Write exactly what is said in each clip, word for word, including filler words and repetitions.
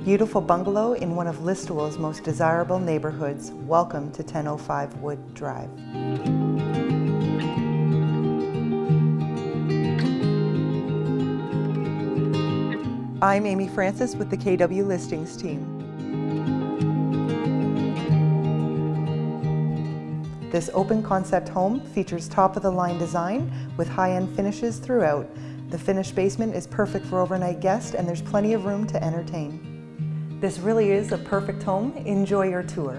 Beautiful bungalow in one of Listowel's most desirable neighborhoods. Welcome to ten oh five Wood Drive. I'm Amy Francis with the K W Listings team. This open concept home features top-of-the-line design with high-end finishes throughout. The finished basement is perfect for overnight guests, and there's plenty of room to entertain. This really is a perfect home. Enjoy your tour.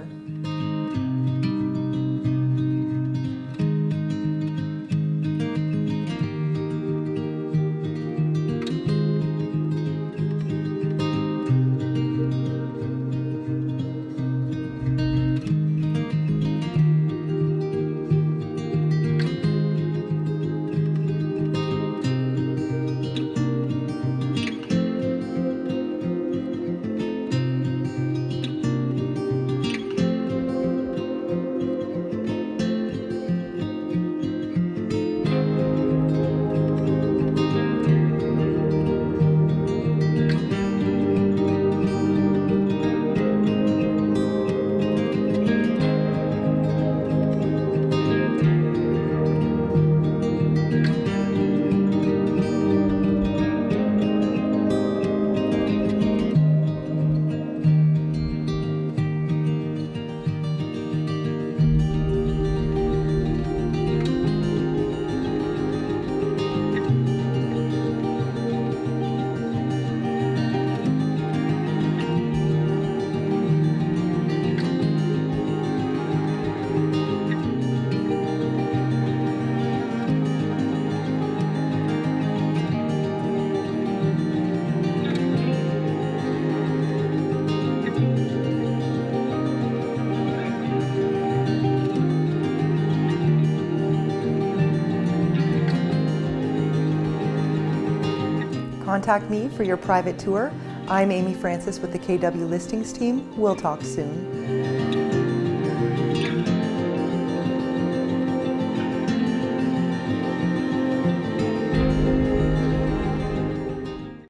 Contact me for your private tour. I'm Amy Francis with the K W Listings team. We'll talk soon.